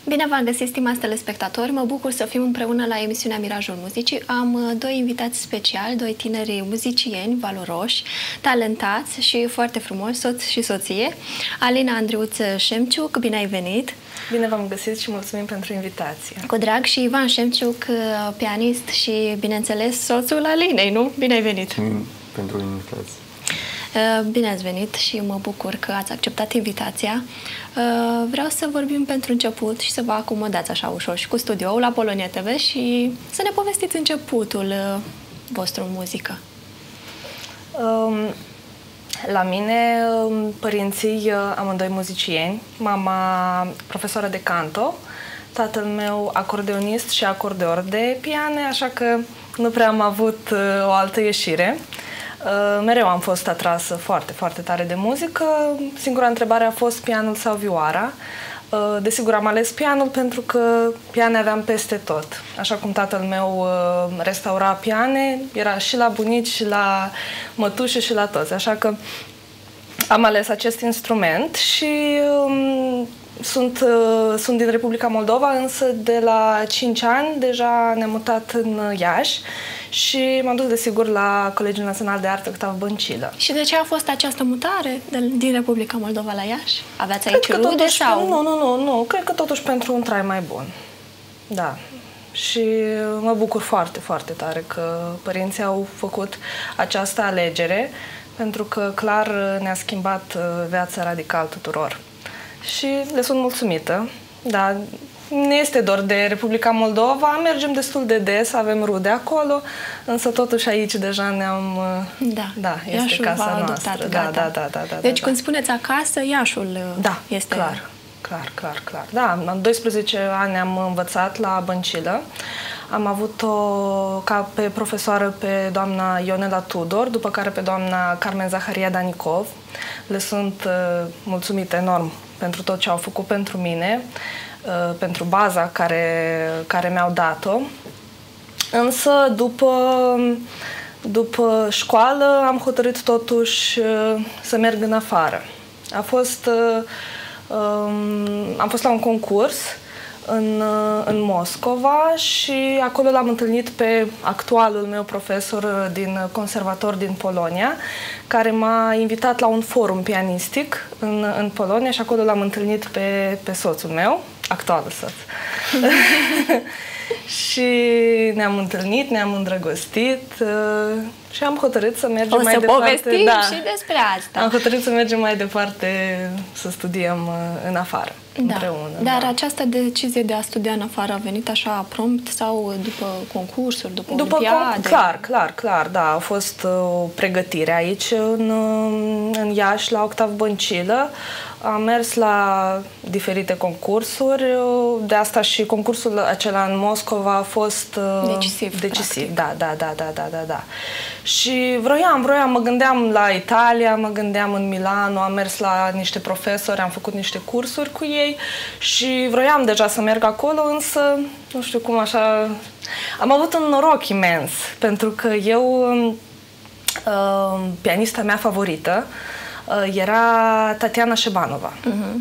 Bine v-am găsit, stimați telespectatori! Mă bucur să fim împreună la emisiunea Mirajul Muzicii. Am doi invitați speciali, doi tineri muzicieni valoroși, talentați și foarte frumoși, soț și soție. Alina Andriuță-Șemciuc, bine ai venit! Bine v-am găsit și mulțumim pentru invitație. Cu drag, și Ivan Șemciuc, pianist și, bineînțeles, soțul Alinei, nu? Bine ai venit! Pentru invitație. Bine ați venit și mă bucur că ați acceptat invitația. Vreau să vorbim pentru început și să vă acomodați așa ușor și cu studioul la Polonia TV și să ne povestiți începutul vostru în muzică. La mine, părinții amândoi muzicieni, mama profesoară de canto, tatăl meu acordeonist și acordeor de piane, așa că nu prea am avut o altă ieșire. Mereu am fost atrasă foarte, foarte tare de muzică. Singura întrebare a fost pianul sau vioara. Desigur, am ales pianul pentru că piane aveam peste tot. Așa cum tatăl meu restaura piane, era și la bunici, și la mătușe, și la toți. Așa că am ales acest instrument și sunt din Republica Moldova, însă de la 5 ani deja ne-am mutat în Iași și m-am dus, desigur, la Colegiul Național de Artă Octav Băncilă. Și de ce a fost această mutare din Republica Moldova la Iași? Aveați aici rude sau? Nu. Cred că totuși pentru un trai mai bun. Da. Și mă bucur foarte, foarte tare că părinții au făcut această alegere, pentru că clar ne-a schimbat viața radical tuturor. Și le sunt mulțumită. Da, nu este doar de Republica Moldova, mergem destul de des, avem rude acolo, însă totuși aici deja ne-am... Da, este Iașul casa noastră. Da. Deci când spuneți acasă, Iașul este... Clar. Da, în 12 ani am învățat la Băncilă. Am avut-o ca pe profesoară pe doamna Ionela Tudor, după care pe doamna Carmen Zaharia Danicov. Le sunt mulțumită enorm pentru tot ce au făcut pentru mine, pentru baza care mi-au dat-o. Însă, după școală, am hotărât totuși să merg în afară. Am fost la un concurs în Moscova și acolo l-am întâlnit pe actualul meu profesor din conservator din Polonia, care m-a invitat la un forum pianistic în Polonia și acolo l-am întâlnit pe soțul meu, actualul soț. Și ne-am întâlnit, ne-am îndrăgostit și am hotărât să mergem mai departe. O să povestim și despre asta. Am hotărât să mergem mai departe, să studiem în afară, împreună. Dar această decizie de a studia în afară a venit așa prompt sau după concursuri, după olimpiade? Clar, da. A fost o pregătire aici în Iași, la Octav Băncilă. Am mers la diferite concursuri, de asta și concursul acela în Moscova a fost decisiv. Da. Și vroiam, mă gândeam la Italia, mă gândeam în Milano, am mers la niște profesori, am făcut niște cursuri cu ei și vroiam deja să merg acolo, însă nu știu cum așa... Am avut un noroc imens, pentru că eu, pianista mea favorită, era Tatiana Șebanova.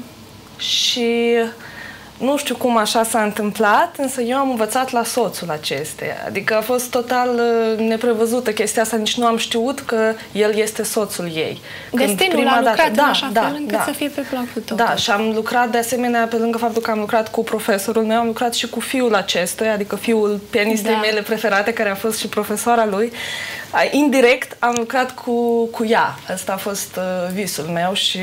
Și nu știu cum așa s-a întâmplat, însă eu am învățat la soțul acesteia. Adică a fost total neprevăzută chestia asta, nici nu am știut că el este soțul ei. Destinul a lucrat în așa fel încât să fie pe placul tău. Da, și am lucrat de asemenea, pe lângă faptul că am lucrat cu profesorul meu, am lucrat și cu fiul acestuia, adică fiul pianistei mele preferate, care a fost și profesoara lui. Indirect am lucrat cu ea. Asta a fost visul meu și...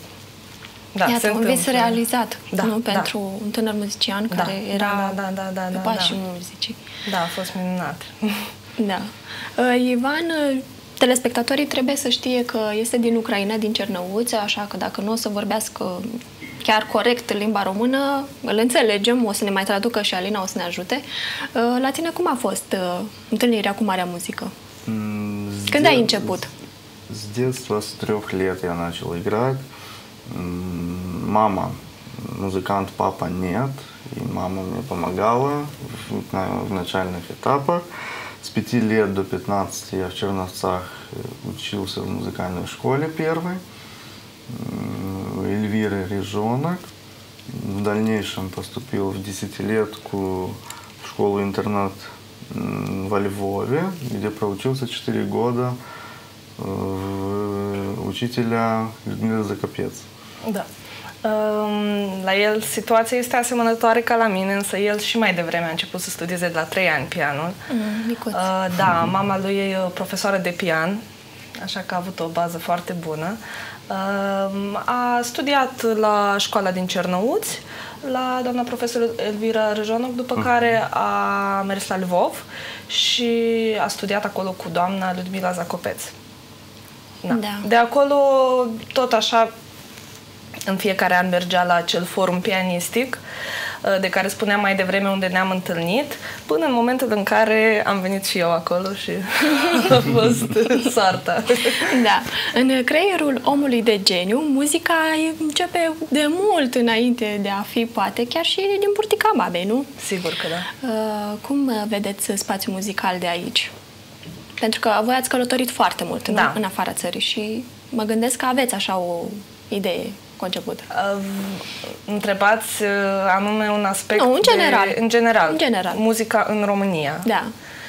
Da, iată, un vis realizat, pentru un tânăr muzician care era pe pașii muzicii. Da, a fost minunat. Da. Ivan, telespectatorii trebuie să știe că este din Ucraina, din Cernăuți, așa că dacă nu o să vorbească chiar corect limba română, îl înțelegem, o să ne mai traducă și Alina, o să ne ajute. La tine cum a fost întâlnirea cu marea muzică? Când ai început? С детства, с 3 лет я начал играть. Мама музыкант, папа нет. И мама мне помогала в начальных этапах. С 5 лет до 15 я в Черновцах учился в музыкальной школе первой. У Эльвиры Рижонок. В дальнейшем поступил в десятилетку в школу-интернат во Львове, где проучился 4 года учителя Людмилы Закопец. Da. La el situația este asemănătoare ca la mine, însă el și mai devreme a început să studieze de la 3 ani pianul. Da, mama lui e profesoară de pian, așa că a avut o bază foarte bună. A studiat la școala din Cernăuți, la doamna profesor Elvira Răjonoc, după care a mers la Lvov și a studiat acolo cu doamna Ludmila Zacopeț. Da. De acolo, tot așa, în fiecare an mergea la acel forum pianistic de care spuneam mai devreme, unde ne-am întâlnit, până în momentul în care am venit și eu acolo și a fost soarta. Da. În creierul omului de geniu, muzica începe de mult înainte de a fi, poate, chiar și din burtica babei, nu? Sigur că da. Cum vedeți spațiul muzical de aici? Pentru că voi ați călătorit foarte mult în afara țării și mă gândesc că aveți așa o idee conceput. Întrebați anume un aspect în general. În general. Muzica în România. Da.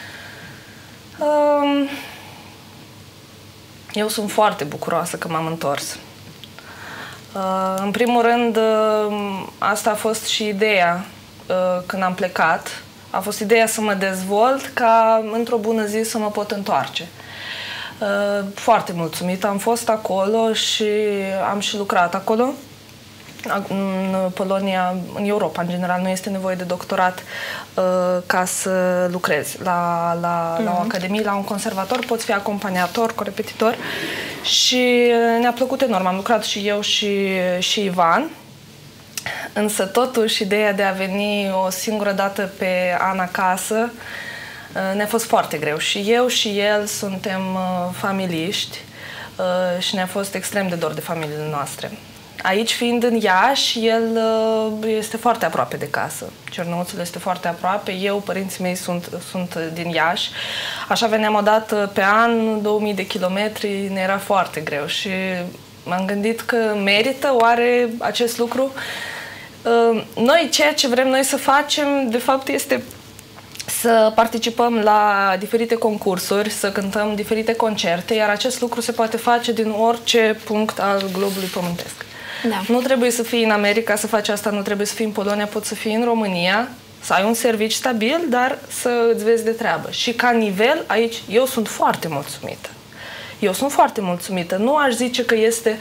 Eu sunt foarte bucuroasă că m-am întors. În primul rând, asta a fost și ideea când am plecat. A fost ideea să mă dezvolt ca într-o bună zi să mă pot întoarce. Foarte mulțumită. Am fost acolo și am și lucrat acolo. În Polonia, în Europa, în general, nu este nevoie de doctorat ca să lucrezi. La o academie, la un conservator, poți fi acompaniator, corepetitor și ne-a plăcut enorm. Am lucrat și eu și Ivan. Însă, totuși, ideea de a veni o singură dată pe an acasă ne-a fost foarte greu. Și eu și el suntem familiști și ne-a fost extrem de dor de familiile noastre. Aici, fiind în Iași, el este foarte aproape de casă. Cernăuțul este foarte aproape. Eu, părinții mei sunt din Iași. Așa veneam o dată pe an, 2000 de kilometri, ne era foarte greu. Și m-am gândit că merită oare acest lucru? Noi, ceea ce vrem noi să facem, de fapt, este să participăm la diferite concursuri, să cântăm diferite concerte, iar acest lucru se poate face din orice punct al globului pământesc. Da. Nu trebuie să fii în America să faci asta, nu trebuie să fii în Polonia, poți să fii în România, să ai un serviciu stabil, dar să îți vezi de treabă. Și ca nivel, aici, eu sunt foarte mulțumită. Eu sunt foarte mulțumită. Nu aș zice că este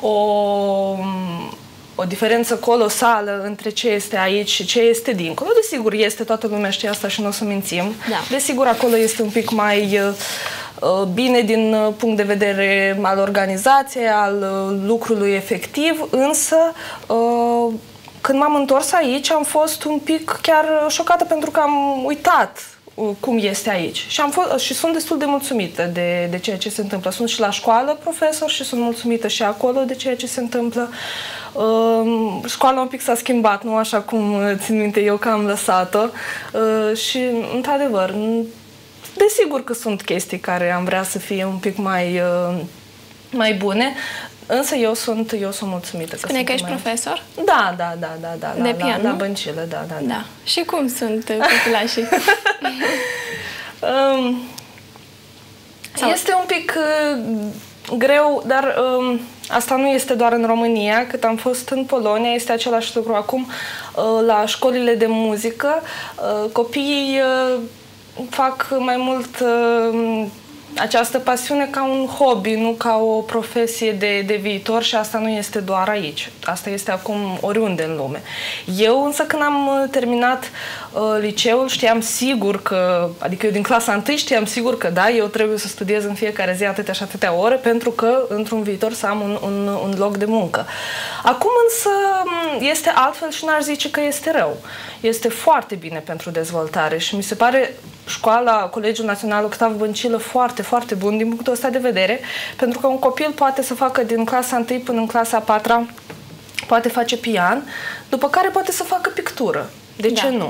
o diferență colosală între ce este aici și ce este dincolo. Desigur, este, toată lumea știe asta și nu o să mințim. Da. Desigur, acolo este un pic mai bine din punct de vedere al organizației, al lucrului efectiv, însă când m-am întors aici am fost un pic chiar șocată pentru că am uitat cum este aici. Și sunt destul de mulțumită de ceea ce se întâmplă. Sunt și la școală profesor și sunt mulțumită și acolo de ceea ce se întâmplă. Școala un pic s-a schimbat, nu așa cum țin minte eu că am lăsat-o. Și, într-adevăr, desigur că sunt chestii care am vrea să fie un pic mai bune, însă eu sunt mulțumită. Spune că ești profesor? Da. De pian, la băncilă, da. Și cum sunt copilașii? Este un pic greu, dar asta nu este doar în România. Cât am fost în Polonia, este același lucru. Acum, la școlile de muzică, copiii fac mai mult această pasiune ca un hobby, nu ca o profesie de viitor, și asta nu este doar aici. Asta este acum oriunde în lume. Eu însă când am terminat liceul știam sigur că, adică eu din clasa 1 știam sigur că da, eu trebuie să studiez în fiecare zi atâtea și atâtea ore pentru că într-un viitor să am un loc de muncă. Acum însă este altfel și n-aș zice că este rău. Este foarte bine pentru dezvoltare și mi se pare școala, Colegiul Național Octav Băncilă foarte, foarte bun din punctul ăsta de vedere, pentru că un copil poate să facă din clasa 1 până în clasa 4, poate face pian, după care poate să facă pictură. De ce nu?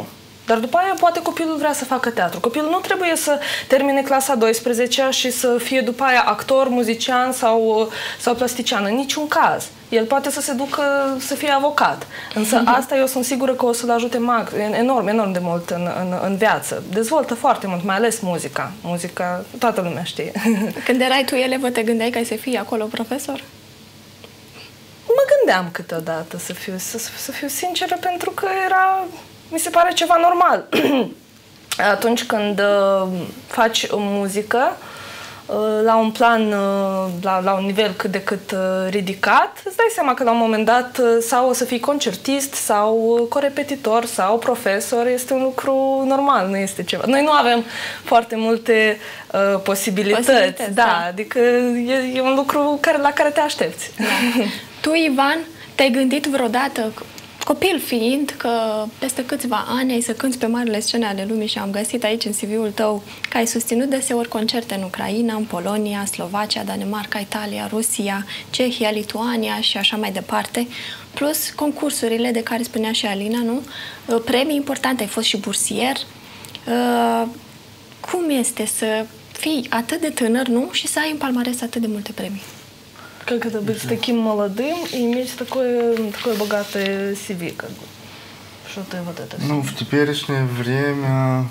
Dar după aia poate copilul vrea să facă teatru. Copilul nu trebuie să termine clasa 12-a și să fie după aia actor, muzician sau plastician. În niciun caz. El poate să se ducă să fie avocat. Însă asta eu sunt sigură că o să-l ajute enorm de mult în viață. Dezvoltă foarte mult, mai ales muzica. Muzica, toată lumea știe. Când erai tu elevă, te gândeai că ai să fii acolo profesor? Mă gândeam câteodată să fiu sinceră, pentru că mi se pare ceva normal. Atunci când faci muzică la un plan, la un nivel cât de cât ridicat, îți dai seama că la un moment dat sau o să fii concertist sau corepetitor sau profesor, este un lucru normal, nu este ceva. Noi nu avem foarte multe posibilități, da, adică e un lucru la care te aștepți. Da. Tu, Ivan, te-ai gândit vreodată, copil fiind, că peste câțiva ani ai să cânți pe marile scene ale lumii și am găsit aici în CV-ul tău că ai susținut deseori concerte în Ucraina, în Polonia, Slovacia, Danemarca, Italia, Rusia, Cehia, Lituania și așa mai departe, plus concursurile de care spunea și Alina, nu? Premii importante, ai fost și bursier. Cum este să fii atât de tânăr, nu? Și să ai în palmares atât de multe premii? Когда быть таким молодым и иметь такое богатое CV, как бы. Что-то вот это. Ну, в теперешнее время,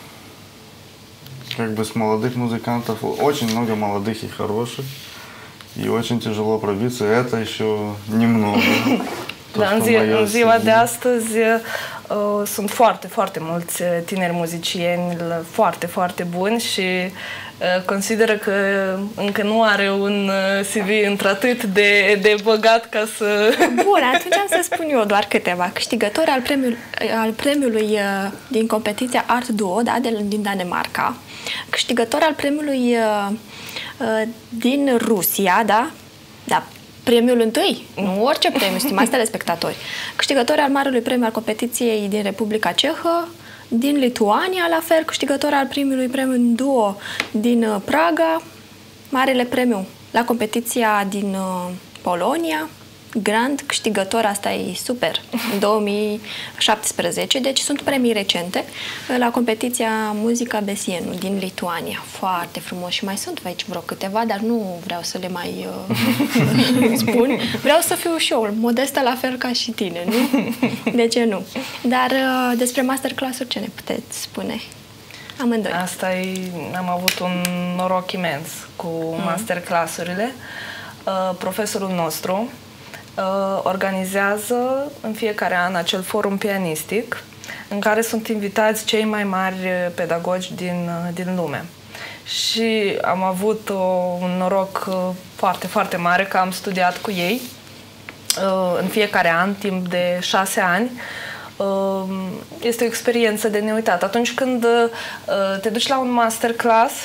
как бы с молодых музыкантов, очень много молодых и хороших, и очень тяжело пробиться. Это еще немного. Da, în ziua de astăzi sunt foarte mulți tineri muzicieni foarte buni și consideră că încă nu are un CV într-atât de băgat ca să... Bun, atunci am să spun eu doar câteva. Câștigător al premiului din competiția Art Duo, da, din Danemarca. Câștigător al premiului din Rusia, da? Da. Premiul întâi, nu orice premiu, stimați telespectatori. Câștigător al marelui premiu al competiției din Republica Cehă, din Lituania, la fel, câștigător al primului premiu în duo din Praga, marele premiu la competiția din Polonia, grand câștigător, asta e super, în 2017, deci sunt premii recente la competiția Muzica Besienu din Lituania. Foarte frumos și mai sunt aici vreo câteva, dar nu vreau să le mai spun. Vreau să fiu și eu modestă la fel ca și tine, nu? De ce nu? Dar despre masterclass-uri ce ne puteți spune? Amândoi. Am avut un noroc imens cu masterclass-urile. Profesorul nostru organizează în fiecare an acel forum pianistic în care sunt invitați cei mai mari pedagogi din lume. Și am avut un noroc foarte mare că am studiat cu ei în fiecare an, timp de 6 ani. Este o experiență de neuitat. Atunci când te duci la un masterclass,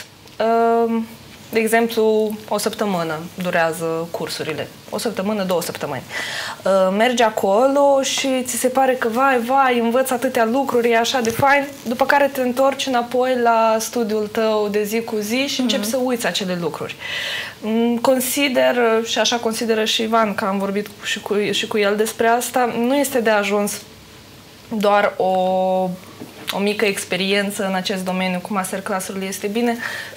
de exemplu, o săptămână durează cursurile. O săptămână, 2 săptămâni. Mergi acolo și ți se pare că vai, învăț atâtea lucruri, e așa de fain, după care te întorci înapoi la studiul tău de zi cu zi și începi să uiți acele lucruri. Consider, și așa consideră și Ivan, că am vorbit și cu el despre asta, nu este de ajuns doar o mică experiență în acest domeniu cu masterclass-urile. Este bine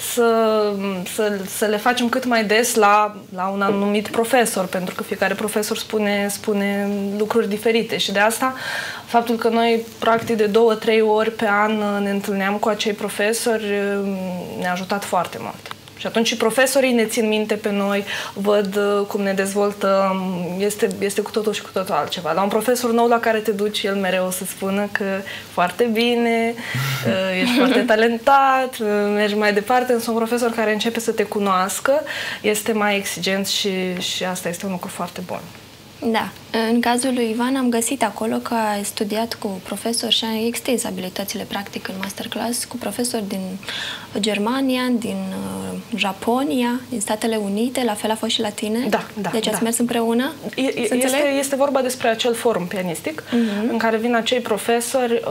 să le facem cât mai des la un anumit profesor, pentru că fiecare profesor spune lucruri diferite și de asta faptul că noi practic de 2-3 ori pe an ne întâlneam cu acei profesori ne-a ajutat foarte mult. Și atunci și profesorii ne țin minte pe noi, văd cum ne dezvoltăm, este cu totul și cu totul altceva. La un profesor nou la care te duci, el mereu o să spună că foarte bine, ești foarte talentat, mergi mai departe, însă un profesor care începe să te cunoască este mai exigent și asta este un lucru foarte bun. Da. În cazul lui Ivan am găsit acolo că a studiat cu profesori și a extins abilitățile practic în masterclass cu profesori din Germania, din Japonia, din Statele Unite, la fel a fost și la tine? Da. Deci ați mers împreună? Este vorba despre acel forum pianistic în care vin acei profesori.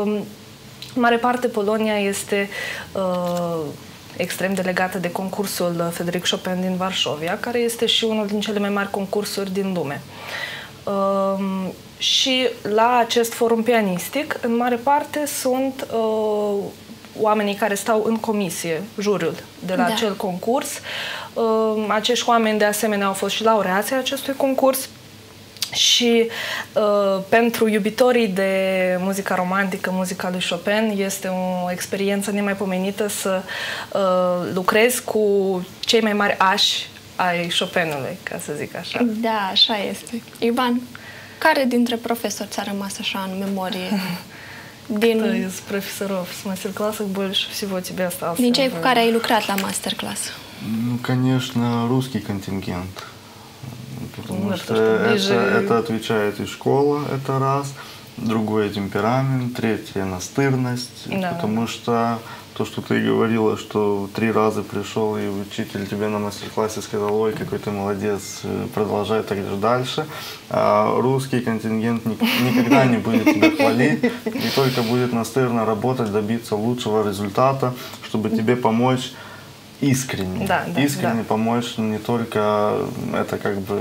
În mare parte Polonia este extrem de legată de concursul Frédéric Chopin din Varșovia, care este și unul din cele mai mari concursuri din lume. Și la acest forum pianistic, în mare parte, sunt oamenii care stau în comisie, juriul de la acel concurs. Acești oameni, de asemenea, au fost și laureații acestui concurs. Și pentru iubitorii de muzica romantică, muzica lui Chopin, este o experiență nemaipomenită să lucrezi cu cei mai mari ași ai Chopinului, ca să zic așa. Da, așa este. Ivan, care dintre profesori ți-a rămas așa în memorie? Из профессоров с мастер-классов больше всего тебя остался? Din cei cu care ai lucrat la masterclass? Ну, конечно, русский контингент. Потому что это отвечает и школа, это раз. Другой темперамент, третье настырность. Да. Потому что то, что ты говорила, что 3 раза пришел и учитель тебе на мастер-классе сказал: ой, какой ты молодец, продолжай так же дальше. А русский контингент никогда не будет тебя хвалить, и только будет настырно работать, добиться лучшего результата, чтобы тебе помочь искренне. Да, да, искренне помочь, не только это как бы...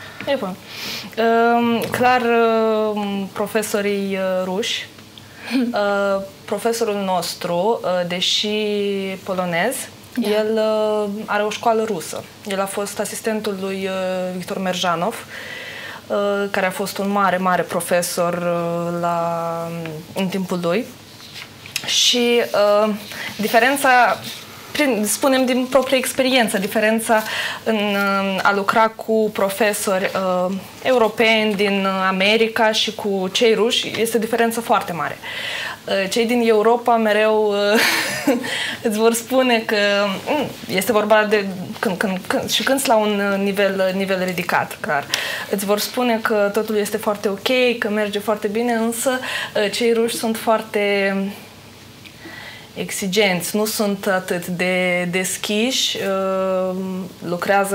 Clar, profesorii ruși, profesorul nostru, deși polonez, el are o școală rusă. El a fost asistentul lui Victor Merjanov, care a fost un mare, mare profesor în timpul lui. Și diferența, spunem din proprie experiență, diferența în a lucra cu profesori europeni din America și cu cei ruși este o diferență foarte mare. Cei din Europa mereu îți vor spune că este vorba de și când la un nivel ridicat, clar. Îți vor spune că totul este foarte ok, că merge foarte bine, însă cei ruși sunt foarte exigenți, nu sunt atât de deschiși, lucrează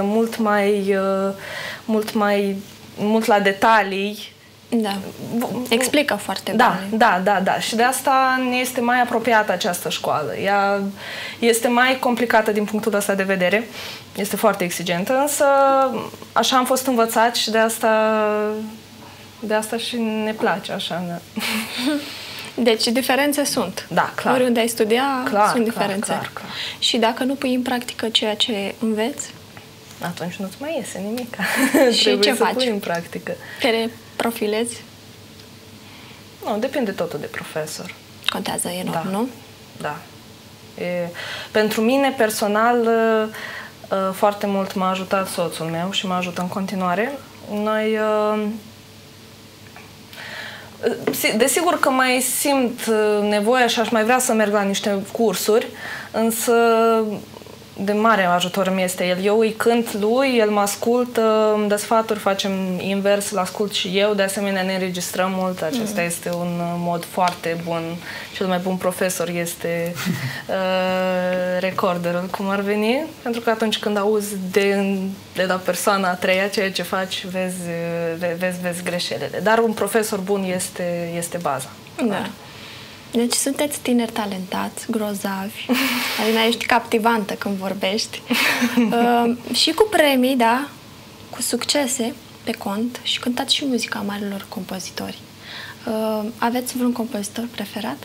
mult la detalii. Da. Explică foarte bine. Da. Și de asta ne este mai apropiată această școală. Ea este mai complicată din punctul ăsta de vedere. Este foarte exigentă, însă așa am fost învățați și de asta și ne place așa. Deci diferențe sunt. Da, clar. Oriunde ai studia, sunt diferențe. Clar. Și dacă nu pui în practică ceea ce înveți, atunci nu-ți mai iese nimic. Și trebuie ce să faci? Pui în practică. Te profilezi? Nu, depinde totul de profesor. Contează enorm, nu? Da. Pentru mine, personal, foarte mult m-a ajutat soțul meu și mă ajută în continuare. Noi... Desigur că mai simt nevoia și aș mai vrea să merg la niște cursuri, însă de mare ajutor mi este el. Eu îi cânt lui, el mă ascultă, îmi dă sfaturi, facem invers, îl ascult și eu. De asemenea, ne înregistrăm mult. Acesta este un mod foarte bun. Cel mai bun profesor este recorderul, cum ar veni. Pentru că atunci când auzi de la persoana a treia ceea ce faci, vezi greșelile. Dar un profesor bun este baza. Da. Deci sunteți tineri talentați, grozavi. Alina, ești captivantă când vorbești. Și cu premii, da, cu succese pe cont și cântați și muzica marilor compozitori. Aveți vreun compozitor preferat?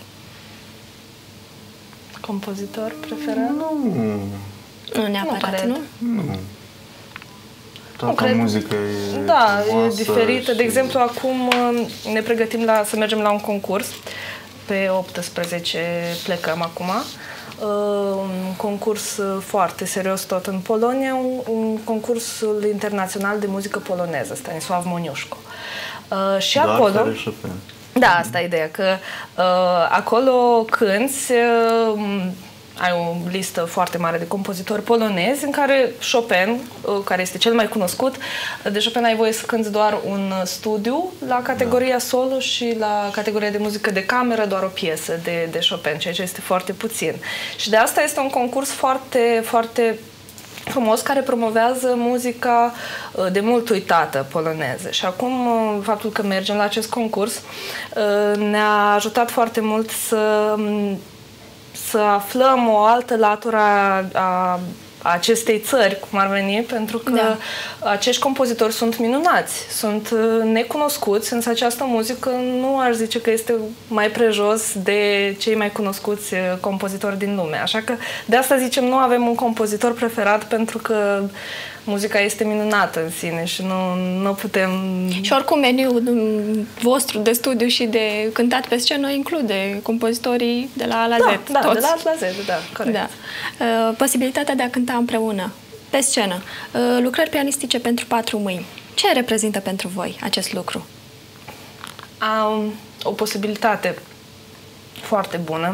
Compozitor preferat? Nu neapărat, nu? Nu. Toată muzica e diferită. De exemplu, acum ne pregătim să mergem la un concurs. Pe 18 plecăm acum. Un concurs foarte serios tot în Polonia, un concursul internațional de muzică poloneză, Stanisław Moniuszko. Și acolo... Da, asta e ideea, că acolo cânti, ai o listă foarte mare de compozitori polonezi în care Chopin, care este cel mai cunoscut, de Chopin ai voie să cânti doar un studiu la categoria solo și la categoria de muzică de cameră doar o piesă de Chopin, ceea ce este foarte puțin. Și de asta este un concurs foarte, foarte frumos care promovează muzica de mult uitată poloneză. Și acum faptul că mergem la acest concurs ne-a ajutat foarte mult să aflăm o altă latură a acestei țări, cum ar veni, pentru că acești compozitori sunt minunați, sunt necunoscuți, însă această muzică nu aș zice că este mai prejos de cei mai cunoscuți compozitori din lume. Așa că de asta zicem, nu avem un compozitor preferat pentru că muzica este minunată în sine și nu putem... Și oricum meniul vostru de studiu și de cântat pe scenă include compozitorii de la A la Z. Da, toți. de la A la Z, da, corect. Da. Posibilitatea de a cânta împreună, pe scenă. Lucrări pianistice pentru 4 mâini. Ce reprezintă pentru voi acest lucru? Am o posibilitate foarte bună.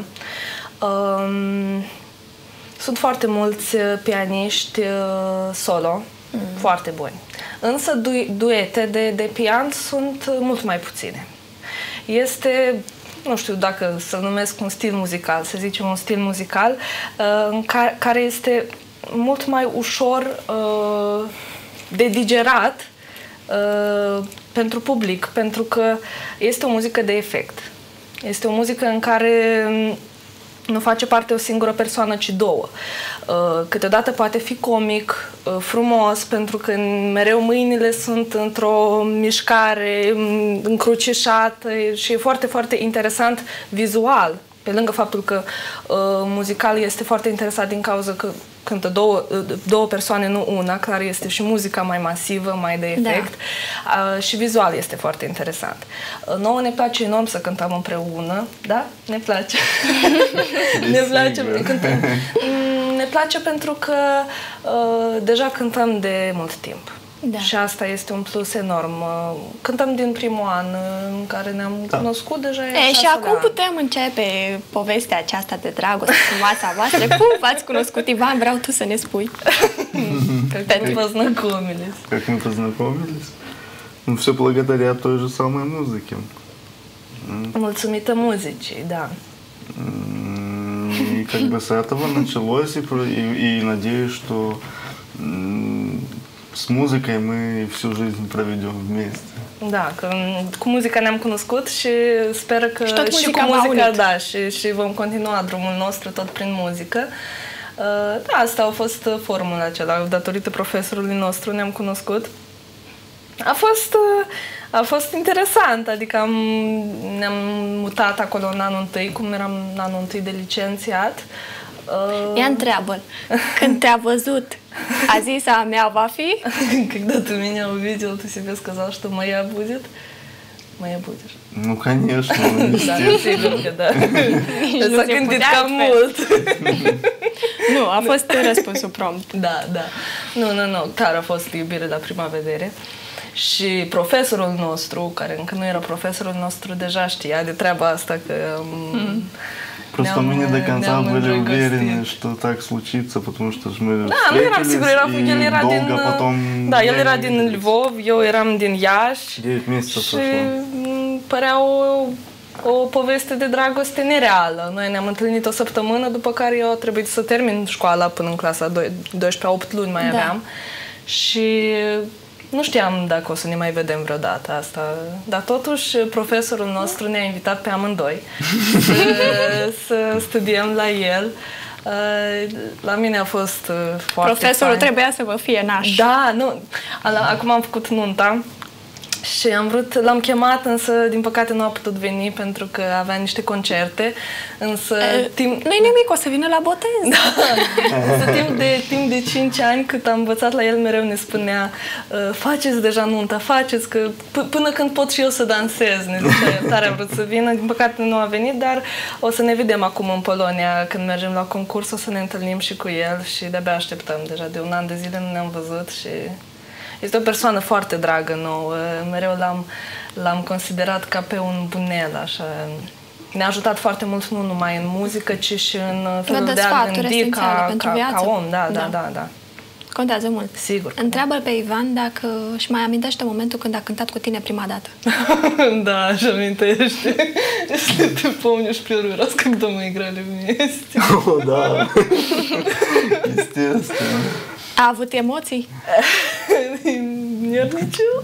Sunt foarte mulți pianiști solo, foarte buni. Însă duete de pian sunt mult mai puține. Este, nu știu dacă să-l numesc un stil muzical, să zicem un stil muzical, care este mult mai ușor de digerat pentru public, pentru că este o muzică de efect. Este o muzică în care nu face parte o singură persoană, ci două. Câteodată poate fi comic, frumos, pentru că mereu mâinile sunt într-o mișcare încrucișată și e foarte, foarte interesant vizual. Pe lângă faptul că muzical este foarte interesat din cauza că cântă două persoane, nu una, care este și muzica mai masivă, mai de efect. Da. Și vizual este foarte interesant. Nouă ne place enorm să cântăm împreună, da? Ne place. Ne place. Ne place pentru că deja cântăm de mult timp. Da. Și asta este un plus enorm. Cântăm din primul an în care ne-am cunoscut deja. Și acum putem începe povestea aceasta de dragoste frumoasa voastră. Cum v-ați cunoscut, Ivan? Vreau tu să ne spui. Как мы познакомились? Как мы познакомились? Ну, все благодаря той же самой музыке. Mulțumită muzicii, da. И как бы с этого началось, и надеюсь, что с muzicой мы всю жизнь проведем вместе. Da, că cu muzica ne-am cunoscut și sper că și cu muzica, da, și vom continua drumul nostru tot prin muzică. Da, asta a fost formula acela, datorită profesorului nostru ne-am cunoscut. A fost interesant, adică ne-am mutat acolo în anul întâi, cum eram în anul întâi de licențiat. Ia întreabă, când te-a văzut, a zis, a mea va fi? Когда ты меня увидел, ты себе сказал, что моя будет? Моя будешь. Ну, конечно, Da, sigur că da. S-a gândit cam mult. Nu, a fost răspunsul prompt. Da. Nu, clar a fost iubire la prima vedere. Și profesorul nostru, care încă nu era profesorul nostru, deja știa de treaba asta că... Просто мы не до конца были уверены, что так случится, потому что мы встретились и долго потом... Da, el era din Lvov, eu eram din Iași. 9 месяцев și părea o poveste de dragoste nereală. Noi ne-am întâlnit o săptămână, după care eu a trebuit să termin școala până în clasa 12, 8 luni mai aveam. Și nu știam dacă o să ne mai vedem vreodată asta, dar totuși profesorul nostru ne-a invitat pe amândoi să studiem la el. La mine a fost foarte Profesorul fain. trebuia să vă fie naș. Da, nu. Acum am făcut nunta și l-am chemat, însă din păcate nu a putut veni pentru că avea niște concerte, însă nu-i nimic, o să vină la botez. Da. timp de 5 ani cât am învățat la el, mereu ne spunea faceți deja nunta, faceți, că până când pot și eu să dansez, ne zicea el, tare a vrut să vină, din păcate nu a venit, dar o să ne vedem acum în Polonia, când mergem la concurs, o să ne întâlnim și cu el și de-abia așteptăm, deja de un an de zile nu ne-am văzut și... Este o persoană foarte dragă nouă, mereu l-am considerat ca pe un bunel, așa. Ne-a ajutat foarte mult, nu numai în muzică, ci și în felul de a gândi ca om. Da. Contează mult. Sigur. Întreabă-l pe Ivan dacă își mai amintește momentul când a cântat cu tine prima dată. Да, își amintește. Если ты помнишь первый раз, когда мы играли вместе. О, да. Естественно. A avut emoții? Нервничал?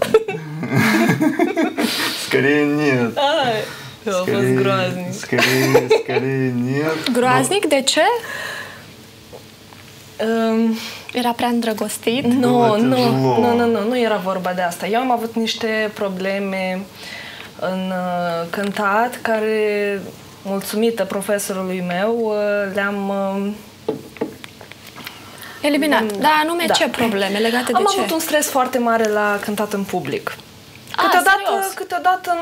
Скорее нет. A fost groaznic. Скорее нет. Groaznic? De ce? Era prea îndrăgostit? Nu era vorba de asta. Eu am avut niște probleme în cântat care, mulțumită profesorului meu, le-am eliminat. Da, anume ce probleme legate de ce? Am avut un stres foarte mare la cântat în public. Câteodată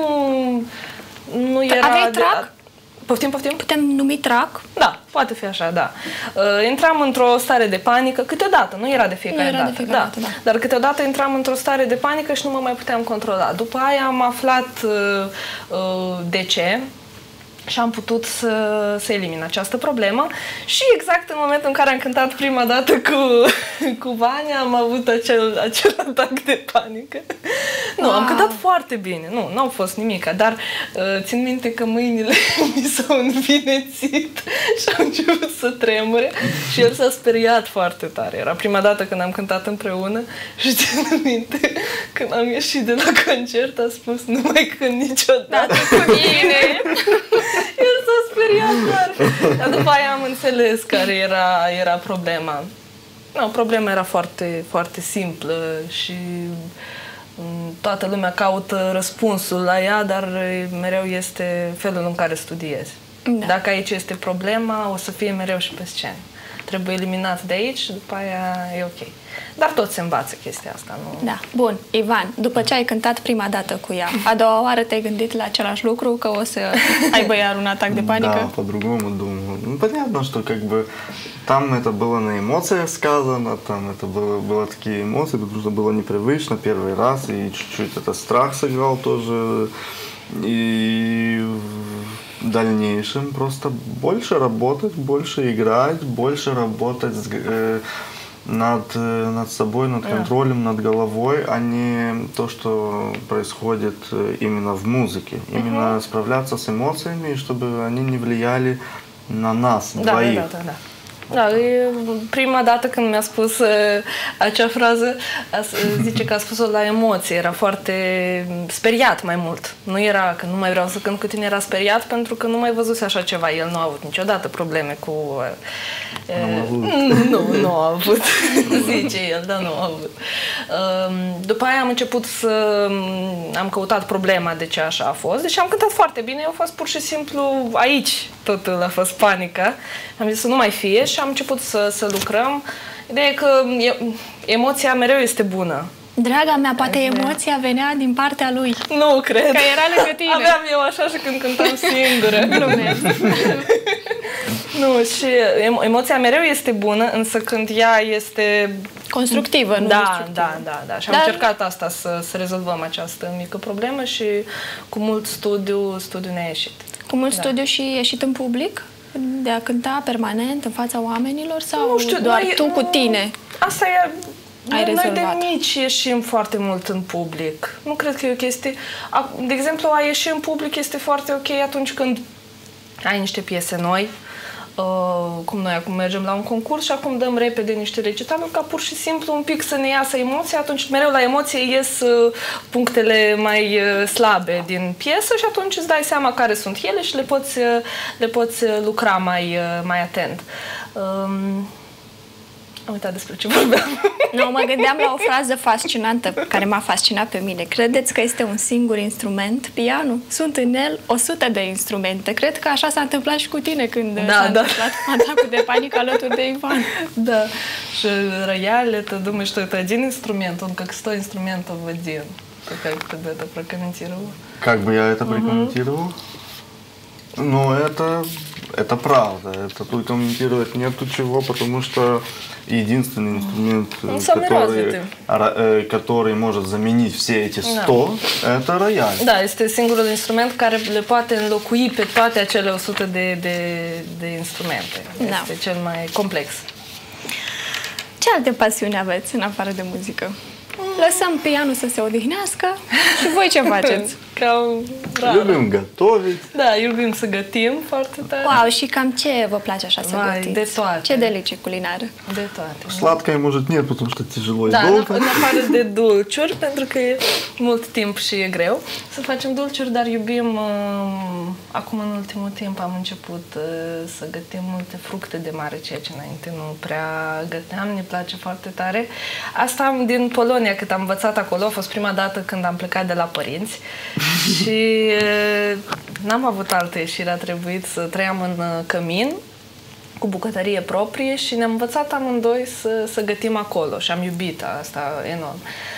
nu era... Aveai trac? Poftim? Putem numi trac? Da, poate fi așa, da. Intram într-o stare de panică, câteodată, nu era de fiecare dată. Da. Dar câteodată intram într-o stare de panică și nu mă mai puteam controla. După aia am aflat de ce și am putut să elimin această problemă și exact în momentul în care am cântat prima dată cu Vania am avut acel atac de panică. Nu, am cântat foarte bine, nu au fost nimic, dar țin minte că mâinile mi s-au învinețit și au început să tremure și el s-a speriat foarte tare. Era prima dată când am cântat împreună și țin minte când am ieșit de la concert a spus nu mai cânt niciodată cu mine. El s-a speriat tare. Dar după aia am înțeles care era problema. No, problema era foarte, foarte simplă și toată lumea caută răspunsul la ea, dar mereu este felul în care studiezi. Da. Dacă aici este problema, o să fie mereu și pe scenă. Trebuie eliminat de aici și după aia e ok. Dar tot se învață chestia asta, nu? Da. Bun. Ivan, după ce ai cântat prima dată cu ea, a doua oară te-ai gândit la același lucru, că o să aibă iar un atac de panică? Да, по-другому думаю. Ну, понятно, что как бы там это было на эмоциях сказано, там это было такие эмоции, потому что было непривычно первый раз, и чуть-чуть это страх сыграл тоже. И в дальнейшем просто больше работать, больше играть, больше работать над собой, над контролем, над головой, а не то, что происходит именно в музыке. Именно справляться с эмоциями, чтобы они не влияли на нас двоих. Da, prima dată când mi-a spus acea frază, zice că a spus-o la emoție, era foarte speriat mai mult. Nu era că nu mai vreau să cânt cu tine, era speriat pentru că nu mai văzuse așa ceva. El nu a avut niciodată probleme cu... Nu a avut, zice el, dar nu a avut. După aia am început am căutat problema de ce așa a fost. Deci am cântat foarte bine, eu a fost pur și simplu aici, totul a fost panica. Am zis să nu mai fie și am început să lucrăm. Ideea e că emoția mereu este bună. Draga mea, poate emoția venea din partea lui. Nu, cred. Că era lângă tine. Aveam eu așa și când cântam singură. Glumesc. Nu, și emoția mereu este bună, însă când ea este... constructivă, nu destructivă. Da. Și am încercat asta, să rezolvăm această mică problemă și cu mult studiu ne-a ieșit. Cu mult studiu și ieșit în public? De a cânta permanent în fața oamenilor? Sau nu știu, doar tu cu tine? Asta e... Noi de rezolvat. mici ieșim foarte mult în public. Nu cred că e o chestie... De exemplu, a ieși în public este foarte ok atunci când ai niște piese noi, cum noi acum mergem la un concurs și acum dăm repede niște recitaluri ca pur și simplu un pic să ne iasă emoția, atunci mereu la emoție ies punctele mai slabe din piesă și atunci îți dai seama care sunt ele și le poți lucra mai atent. Am uitat despre ce vorbeam. Nu, mă gândeam la o frază fascinantă care m-a fascinat pe mine. Credeți că este un singur instrument, pianul? Sunt în el 100 de instrumente. Cred că așa s-a întâmplat și cu tine când s-a întâmplat atacul de panică alături de Ivan. Да. Что рояль, это думаешь, что это один инструмент, он как 100 инструментов в один. Как ты бы это прокомментировал? Как бы я это прокомментировал? Ну, это правда. Это тут комментировать нету чего, потому что единственный инструмент, который может заменить все эти 100, это рояль. Da, este singurul instrument care le poate înlocui pe toate acele 100 de instrumente. Este cel mai complex. Ce alte pasiuni aveți în afară de muzică? lăsăm pianul să se odihnească și voi ce faceți? Любим готовить. Da, iubim să gătim foarte tare. Wow, și cam ce vă place așa să Vai, gătiți? de toate. Ce delicii culinare? De toate. Sладкое, может, нет, потому что тяжело и Da, долго. în afară de dulciuri, pentru că e mult timp și e greu să facem dulciuri, dar iubim, acum în ultimul timp am început să gătim multe fructe de mare, ceea ce înainte nu prea găteam, ne place foarte tare. Asta am din Polonia, cât am învățat acolo, a fost prima dată când am plecat de la părinți și n-am avut altă ieșire, a trebuit să trăiam în cămin cu bucătărie proprie și ne-am învățat amândoi să gătim acolo și am iubit asta enorm.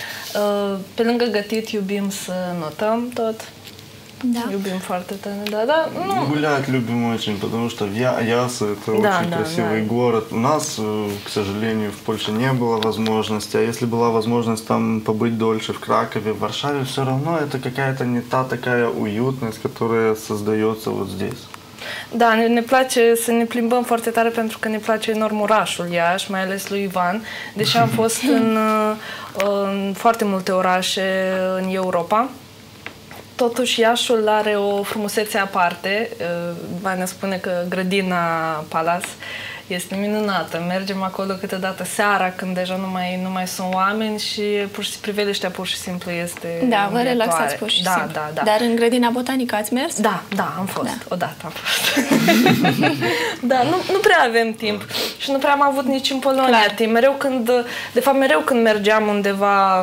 Pe lângă gătit iubim să notăm tot. Da. Iubim foarte tare, да, ну... Гулять любим очень, потому что Ясы это очень красивый город. У нас, к сожалению, в Польше не было возможности, а если была возможность там побыть дольше в Кракове, в Варшаве, все равно это какая-то не та такая уютность, которая создается вот здесь. Da, ne place să ne plimbăm foarte tare pentru că ne place enorm orașul Iași, mai ales lui Ivan, deși am fost în foarte multe orașe în Europa. Totuși, Iașul are o frumusețe aparte. Vania spune că grădina Palace este minunată. Mergem acolo câteodată seara, când deja nu mai sunt oameni și priveliștea pur și simplu este Da, vă învietoare. relaxați pur și simplu. Da. Dar în grădina botanică ați mers? Da, am fost. Odată am fost. Da, nu prea avem timp și nu prea am avut nici în Polonia timp. Mereu când mergeam undeva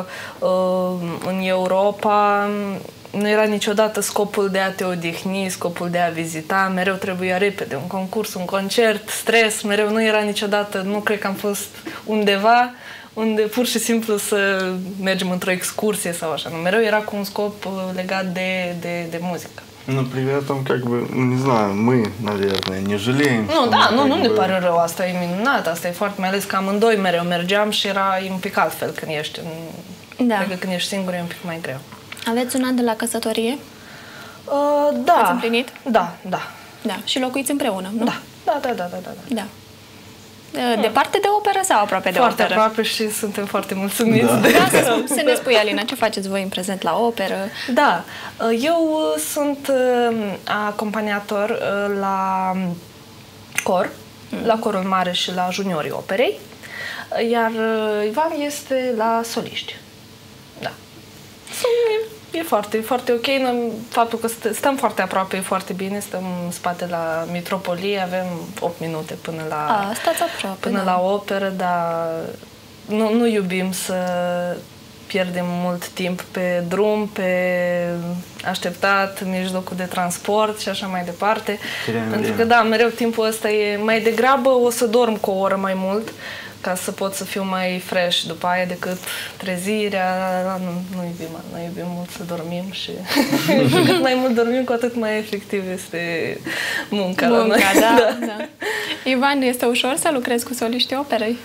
în Europa, nu era niciodată scopul de a te odihni, scopul de a vizita, mereu trebuia repede, un concurs, un concert, stres, mereu nu era niciodată, nu cred că am fost undeva unde pur și simplu să mergem într-o excursie sau așa, nu, mereu era cu un scop legat de muzică. Но при этом, как бы, не знаю, мы, наверное, не жалеем. Nu ne pare rău, asta e minunat, asta e foarte, mai ales că amândoi mereu mergeam și era un pic altfel când ești, cred că când ești singur e un pic mai greu. Aveți un an de la căsătorie? Da. Ați împlinit? Da. Da. Și locuiți împreună, nu? Da. Departe de operă sau aproape de foarte operă? Foarte aproape și suntem foarte mulțumiți. Să ne spui, Alina, ce faceți voi în prezent la operă? Da, eu sunt acompaniator la cor, la corul mare și la juniorii operei, iar Ivan este la soliști. Da. E foarte, foarte ok. Faptul că stăm foarte aproape e foarte bine. Stăm în spate la Mitropolie, avem 8 minute până la stați aproape, la operă, dar nu iubim să pierdem mult timp pe drum, pe așteptat, în mijlocul de transport și așa mai departe. Pentru că, da, mereu timpul ăsta e mai degrabă o să dorm cu o oră mai mult ca să pot să fiu mai fresh după aia decât trezirea. Nu iubim mult să dormim și cu cât mai mult dormim, cu atât mai efectiv este munca la noi. Da. Ivan, este ușor să lucrezi cu soliștii operei?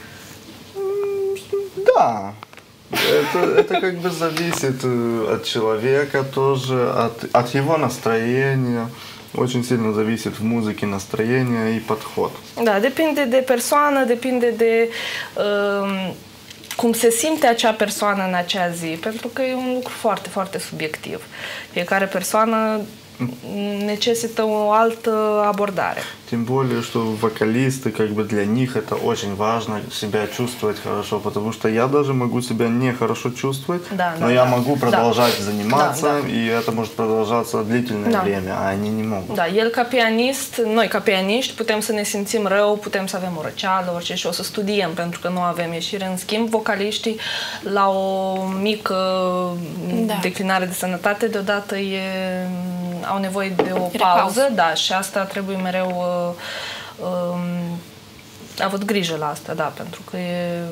Да. Это как бы зависит от человека тоже, от его настроения. Очень сильно зависит в музыке настроение и подход. Da, depinde de persoană, depinde de cum se simte acea persoană în acea zi, pentru că e un lucru foarte, foarte subiectiv. Fiecare persoană necesită o altă abordare. Тем более, что вокалисты, как бы для них это очень важно себя чувствовать хорошо, потому что я даже могу себя не хорошо чувствовать, но я могу продолжать заниматься, и это может продолжаться длительное время, а они не могут. Da, el ca pianist, noi ca pianiști putem să ne simțim rău, putem să avem o răceală, orice și o să studiem pentru că nu avem ieșire. În schimb, vocaliștii la o mică declinare de sănătate deodată au nevoie de o pauză, da, și asta trebuie mereu avut grijă la asta, da, pentru că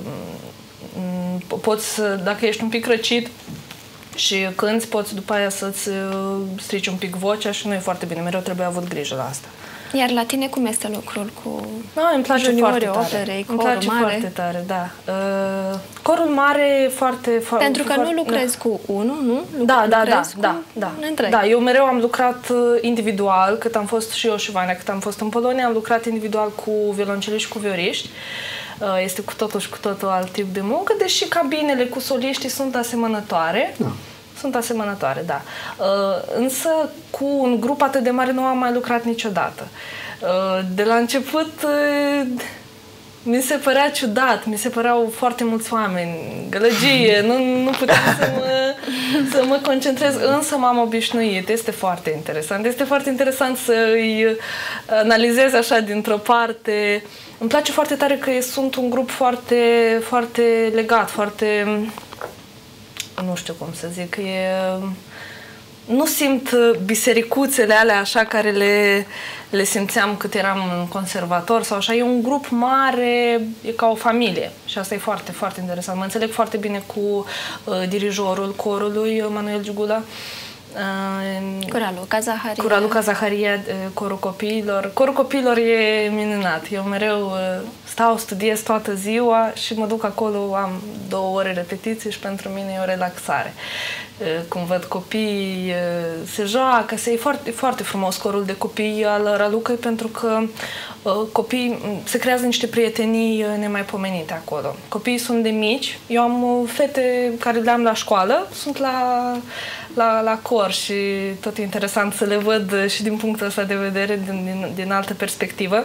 poți, dacă ești un pic răcit și cânti, poți după aia să-ți strici un pic vocea și nu e foarte bine, mereu trebuie avut grijă la asta. Iar la tine cum este lucrul cu îmi place foarte tare. Operei, îmi place mare? Foarte tare, da. Corul mare e foarte... Pentru că nu lucrezi cu unul, nu? Da, eu mereu am lucrat individual, cât am fost și eu și Vania, cât am fost în Polonia, am lucrat individual cu violonceliști și cu vioriști. Este cu totul și cu totul alt tip de muncă, deși cabinele cu soliștii sunt asemănătoare. Da. Sunt asemănătoare, da. Însă cu un grup atât de mare nu am mai lucrat niciodată. De la început mi se părea ciudat, mi se păreau foarte mulți oameni, gălăgie, nu puteam să mă concentrez, însă m-am obișnuit. Este foarte interesant. Este foarte interesant să îi analizez așa dintr-o parte. Îmi place foarte tare că sunt un grup foarte, foarte legat, foarte... nu știu cum să zic, nu simt bisericuțele alea așa care le simțeam cât eram în conservator sau așa. E un grup mare, e ca o familie și asta e foarte, foarte interesant. Mă înțeleg foarte bine cu dirijorul corului, Manuel Giugula. Cu Raluca Zaharia. Cu Raluca Zaharia, corul copiilor. Corul copiilor e minunat. Eu mereu stau, studiez toată ziua și mă duc acolo, am 2 ore repetiții și pentru mine e o relaxare. Cum văd copiii se joacă, e foarte, foarte frumos corul de copii al Ralucăi, pentru că copiii, se creează niște prietenii nemaipomenite acolo. Copiii sunt de mici, eu am fete care le am la școală, sunt la cor și tot e interesant să le văd și din punctul ăsta de vedere, din altă perspectivă.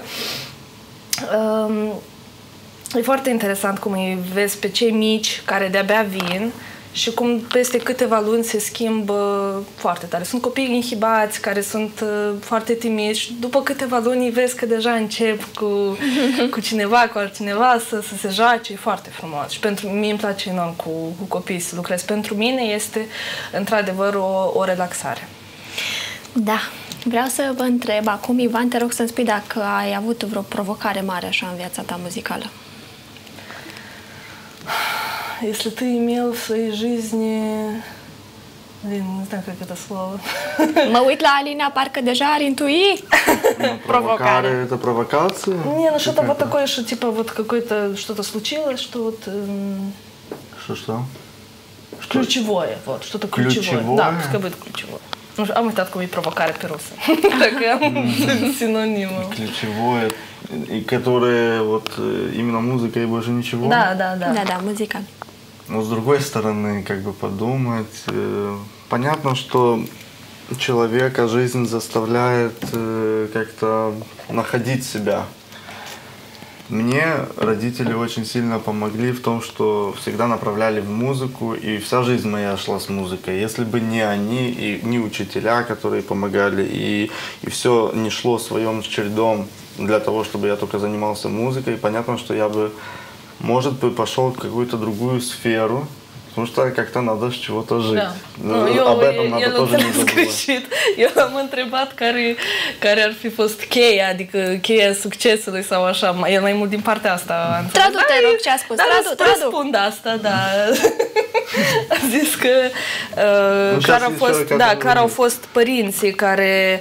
E foarte interesant cum îi vezi pe cei mici care de-abia vin și cum peste câteva luni se schimbă foarte tare. Sunt copii inhibați care sunt foarte timizi și după câteva luni vezi că deja încep cu cineva, cu altcineva să se joace. E foarte frumos și pentru mine îmi place enorm cu copiii să lucrez. Pentru mine este într-adevăr o relaxare. Da. Vreau să vă întreb acum, Ivan, te rog să-mi spui dacă ai avut vreo provocare mare așa în viața ta muzicală. Если ты имел в своей жизни... Блин, не знаю, как это слово. Mă uit la Alina, parcă deja ar intui Провокare. Это провокация? Не, ну что-то вот такое, что типа вот какое-то что-то случилось, что вот... Что? Ключевое, вот, что-то ключевое. Да, пускай будет ключевое. Am uitat cum e provocare pe rusă. Dacă am синонимă. Ключевое, и которое вот именно музыка и больше ничего? Да. Да, музыкант. Но с другой стороны, как бы подумать, понятно, что человека жизнь заставляет как-то находить себя. Мне родители очень сильно помогли в том, что всегда направляли в музыку, и вся жизнь моя шла с музыкой. Если бы не они, и не учителя, которые помогали, и все не шло своим чередом для того, чтобы я только занимался музыкой, понятно, что я бы, может быть, пошел в какую-то другую сферу, потому что как-то надо с чего-то жить. Da. Об этом надо тоже не забывать. Eu am întrebat care ar fi fost cheia, adică cheia succesului sau așa, el mai mult din partea asta. Tradu, te rog, ce a spus? Tradu. Răspund asta, da. A zis că clar au fost părinții care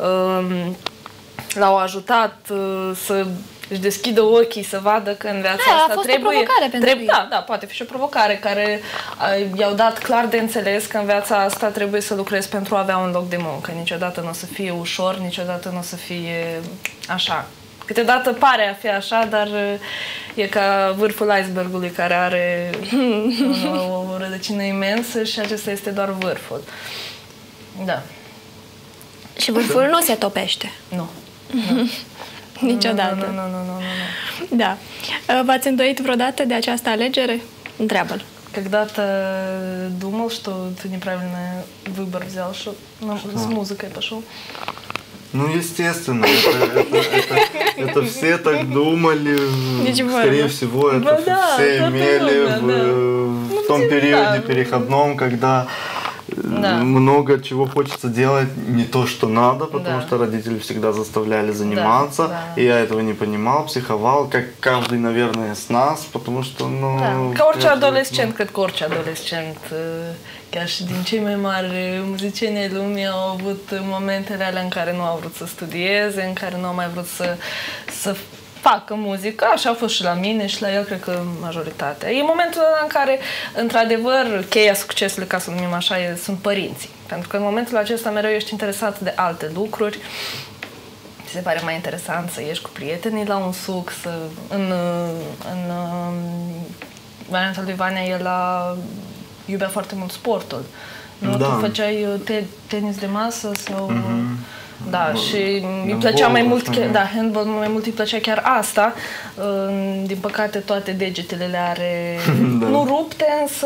l-au ajutat să își deschidă ochii să vadă că în viața asta a fost o provocare pentru ei. Da, poate fi și o provocare care i-au dat clar de înțeles că în viața asta trebuie să lucrezi pentru a avea un loc de muncă. Niciodată nu o să fie ușor, niciodată nu o să fie așa. Câteodată pare a fi așa, dar e ca vârful icebergului care are o rădăcină imensă și acesta este doar vârful. Da. Și vârful nu se topește. Nu. Niciodată. Nu. Da. V-ați îndoit vreodată de această alegere? Întreabă-l. Когда-то думал, что ты неправильный выбор взял, что с музыкой пошел? Ну, естественно, это все так думали, скорее всего, это все имели в том периоде переходном, когда много чего хочется делать не то, что надо, потому что родители всегда заставляли заниматься, и я этого не понимал, психовал, как каждый, наверное, с нас, потому что, ну... Ca orice adolescent, cred că orice adolescent, chiar și din cei mai mari muzicieni ai lumii au avut momentele alea în care nu au vrut să studieze, în care nu au mai vrut să facă muzică, așa a fost și la mine și la el, cred că majoritatea. E momentul ăla în care, într-adevăr, cheia succesului, ca să numim așa, sunt părinții. Pentru că în momentul acesta mereu ești interesat de alte lucruri ți se pare mai interesant să ieși cu prietenii la un suc, în varianta lui Vania, el iubea foarte mult sportul. Nu? Da. Tu făceai tenis de masă sau... Da, și îi plăcea mai mult, handball mai mult îi plăcea chiar asta. Din păcate toate degetele le are nu rupte, însă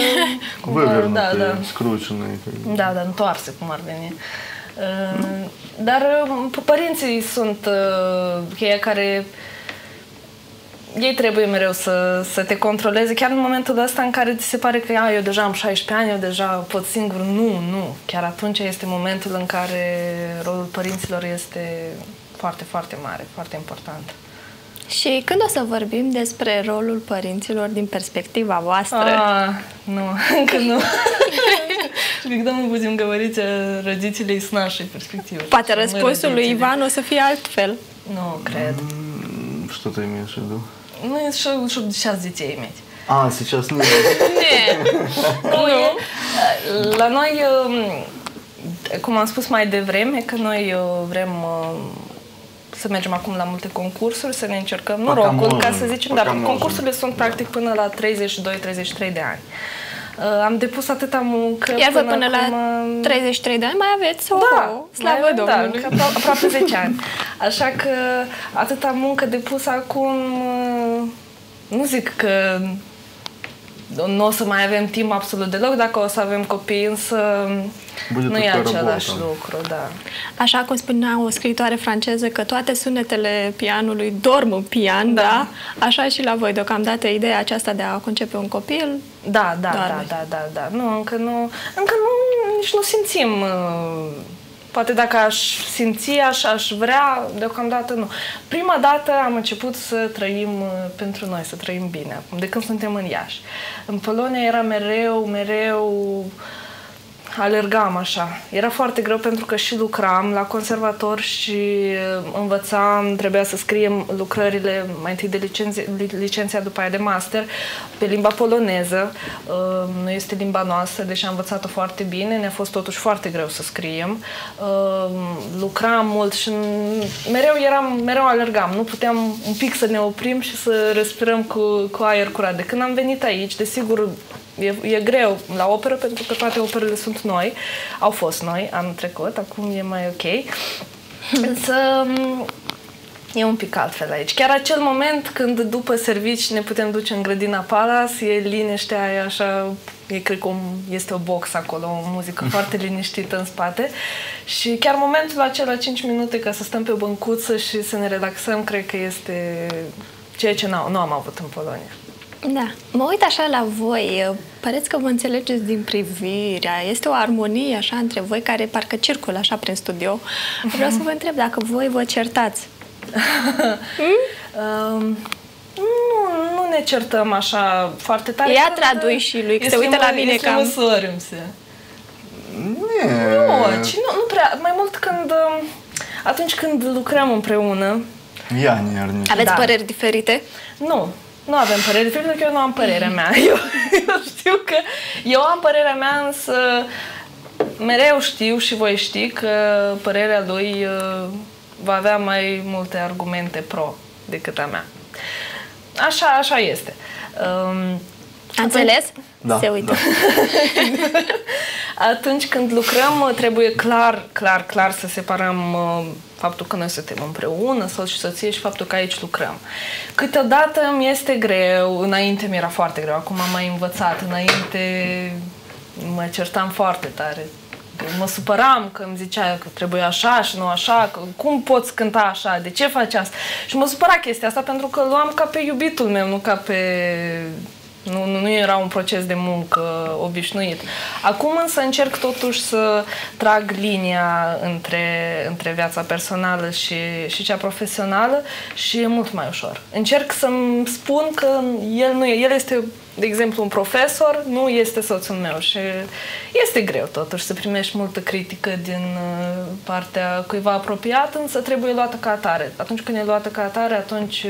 scruciune. Da, întoarse cum ar veni. Dar părinții sunt cheia care ei trebuie mereu să te controleze, chiar în momentul ăsta în care ți se pare că eu deja am 16 ani, eu deja pot singur. Nu. Chiar atunci este momentul în care rolul părinților este foarte, foarte mare, foarte important. Și când o să vorbim despre rolul părinților din perspectiva voastră? Nu, încă nu. Și când dăm puțin găvăriți răgițile с нашей перспективы. Poate răspunsul lui Ivan o să fie altfel. Nu, cred. Что ты имеешь в виду? Ну, чтобы сейчас детей иметь. Сейчас нет. La noi, cum am spus mai devreme, că noi vrem să mergem acum la multe concursuri, să ne încercăm norocul, ca să zicem, dar concursurile sunt practic până la 32-33 de ani. Am depus atâta muncă. Iar voi până la 33 de ani mai aveți o slavă Domnului. Da, aproape 10 ani. Așa că atâta muncă depusă acum, nu zic că nu o să mai avem timp absolut deloc dacă o să avem copii, însă nu e același lucru, da. Așa cum spunea o scriitoare franceză că toate sunetele pianului dorm în pian, da? Așa și la voi deocamdată ideea aceasta de a concepe un copil. Da. Nu, încă nu, nici nu simțim. Poate dacă aș simți, aș vrea, deocamdată nu. Prima dată am început să trăim pentru noi, să trăim bine, de când suntem în Iași. În Polonia era mereu alergam așa. Era foarte greu pentru că și lucram la conservator și învățam, trebuia să scriem lucrările mai întâi de licenția, după aia de master, pe limba poloneză. Nu este limba noastră, deși am învățat-o foarte bine, ne-a fost totuși foarte greu să scriem. Lucram mult și mereu alergam. Nu puteam un pic să ne oprim și să respirăm cu aer curat. De când am venit aici, desigur, e greu la operă, pentru că toate operele sunt noi, au fost noi anul trecut, acum e mai ok. Însă e un pic altfel aici. Chiar acel moment când după servici ne putem duce în grădina Palace, e liniștea aia așa, cred că este o box acolo, o muzică foarte liniștită în spate și chiar momentul acela 5 minute ca să stăm pe băncuță și să ne relaxăm, cred că este ceea ce nu am avut în Polonia. Da. Mă uit așa la voi, păreți că vă înțelegeți din privirea, este o armonie așa între voi care parcă circulă așa prin studio. Vreau să vă întreb dacă voi vă certați. Nu ne certăm așa foarte tare. Ia tradui și lui, că se uită la mine cam... Nu prea, mai mult atunci când lucrăm împreună. Aveți păreri diferite? Nu avem păreri diferite, pentru că eu nu am părerea mea. Eu știu că eu am părerea mea, însă mereu știu și voi ști că părerea lui va avea mai multe argumente pro decât a mea. Așa este. Înțeles? Da. Se uită. Da. Atunci când lucrăm, trebuie clar să separăm faptul că noi suntem împreună, soț și soție, și faptul că aici lucrăm. Câteodată mi este greu, înainte mi era foarte greu, acum am mai învățat, înainte mă certam foarte tare. Mă supăram că îmi zicea că trebuie așa și nu așa, că cum poți cânta așa, de ce faci asta? Și mă supăra chestia asta pentru că luam ca pe iubitul meu, nu ca pe... Nu era un proces de muncă obișnuit. Acum însă încerc totuși să trag linia între viața personală și cea profesională și e mult mai ușor. Încerc să-mi spun că el este, de exemplu, un profesor, nu este soțul meu și este greu totuși să primești multă critică din partea cuiva apropiat, însă trebuie luată ca atare. Atunci când e luată ca atare, atunci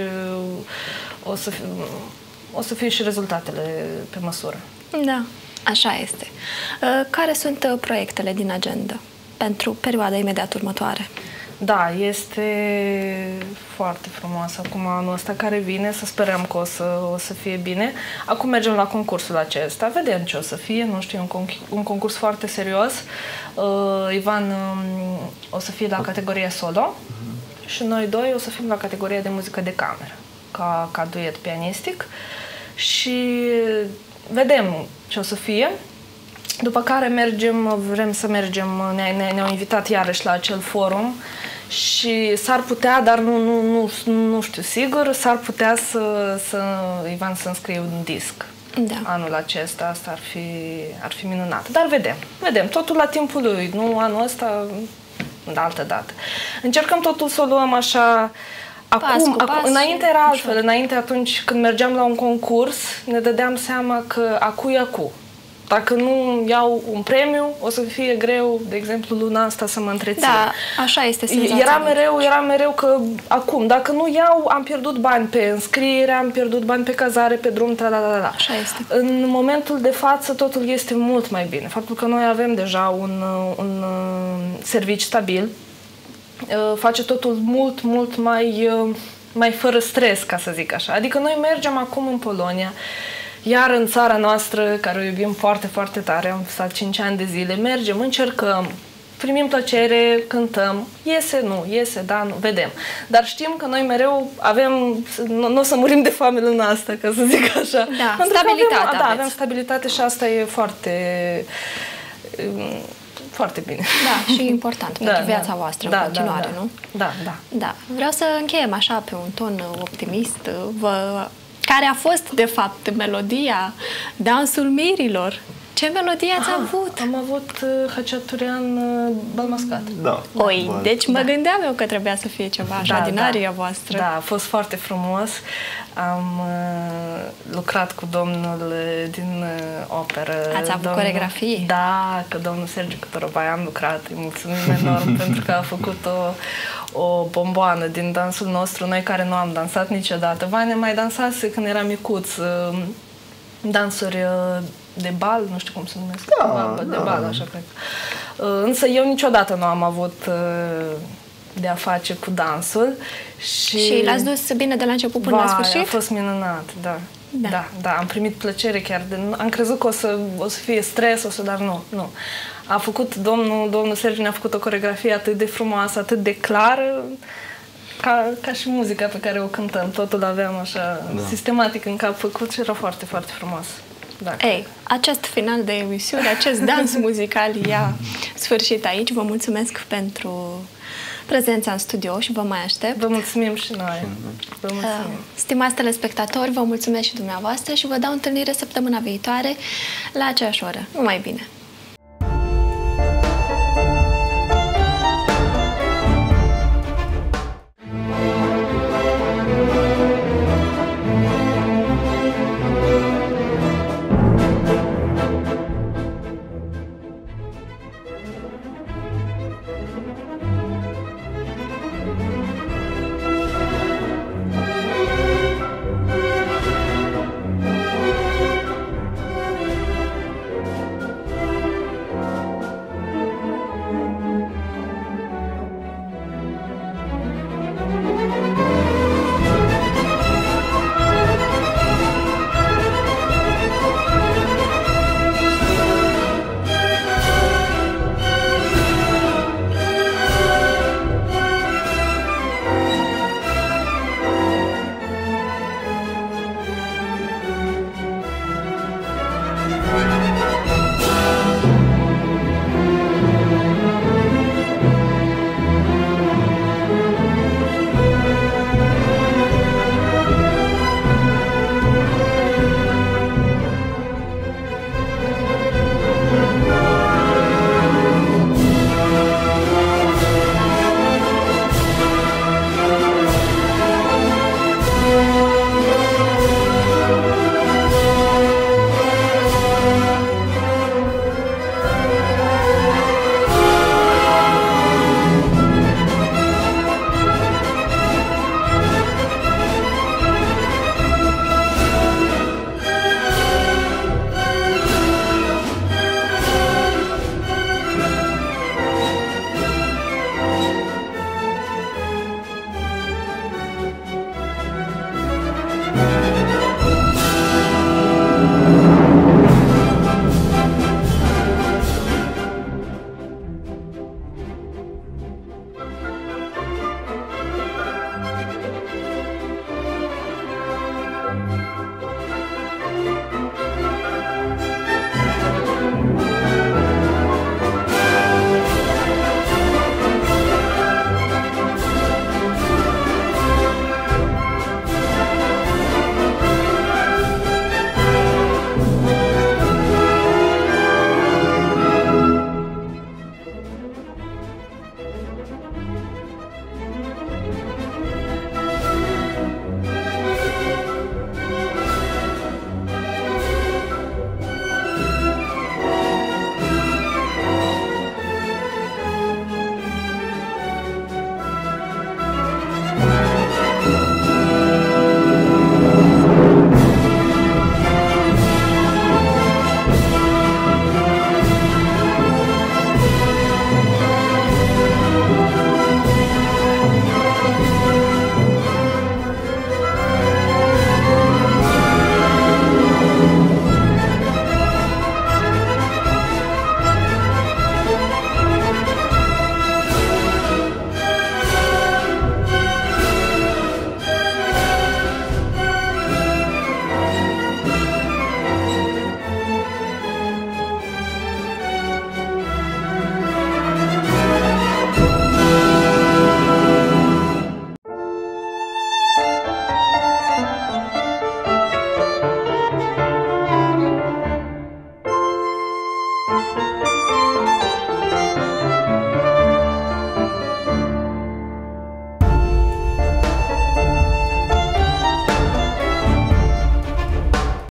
o să fie și rezultatele pe măsură. Da, așa este. Care sunt proiectele din agenda pentru perioada imediat următoare? Da, este foarte frumos. Acum anul ăsta care vine, să sperăm că o să fie bine. Acum mergem la concursul acesta, vedem ce o să fie, nu știu, un concurs foarte serios. Ivan o să fie la categoria solo și noi doi o să fim la categoria de muzică de cameră, ca duet pianistic. Și vedem ce o să fie. După care vrem să mergem, ne-au invitat iarăși la acel forum și s-ar putea, dar nu știu sigur, s-ar putea să Ivan să înscrie un disc anul acesta. Asta ar fi minunat. Dar vedem, totul la timpul lui, nu anul ăsta, de altă dată. Încercăm totul să o luăm așa. Acum, înainte era altfel, înainte atunci când mergeam la un concurs, ne dădeam seama că acu e acu. Dacă nu iau un premiu, o să fie greu, de exemplu, luna asta să mă întrețin. Da, așa este senzația. Era mereu că acum, dacă nu iau, am pierdut bani pe înscriere, am pierdut bani pe cazare, pe drum, Așa este. În momentul de față, totul este mult mai bine. Faptul că noi avem deja un serviciu stabil, face totul mult mai fără stres, ca să zic așa. Adică noi mergem acum în Polonia, iar în țara noastră, care o iubim foarte, foarte tare, am stat 5 ani de zile, mergem, încercăm, primim plăcere, cântăm, iese, da, nu, vedem. Dar știm că noi mereu nu o să murim de foame luna asta, ca să zic așa. Da, stabilitate avem stabilitate și asta e foarte bine. Da, și important pentru viața voastră în continuare, nu? Da. Vreau să încheiem așa pe un ton optimist. Care a fost, de fapt, melodia Dansul Mirilor? Ce melodie ați avut? Am avut Haciaturian Bal Mascat. Da. Deci mă gândeam eu că trebuia să fie ceva așa din aria voastră. Da, a fost foarte frumos. Am lucrat cu domnul din operă. Ați avut coregrafie? Da, cu domnul Sergiu Cotorobai am lucrat. Îi mulțumim enorm pentru că a făcut o bomboană din dansul nostru, noi care nu am dansat niciodată. Vane mai dansase când era micuț, dansuri de bal, nu știu cum se numesc. De bal, așa cred. Însă eu niciodată nu am avut de a face cu dansul. Și l-ați dus bine de la început până la sfârșit? A fost minunat, da. Am primit plăcere chiar. Am crezut că o să fie stres, dar nu. A făcut domnul Sergiu, ne-a făcut o coreografie atât de frumoasă, atât de clară, ca și muzica pe care o cântăm. Totul aveam așa sistematic în cap făcut și era foarte, foarte frumos. Da. Acest final de emisiune, acest dans muzical ia sfârșit aici. Vă mulțumesc pentru prezența în studio și vă mai aștept. Vă mulțumim și noi. Vă mulțumim. Stimați telespectatori, vă mulțumesc și dumneavoastră și vă dau întâlnire săptămâna viitoare la aceeași oră. Numai bine!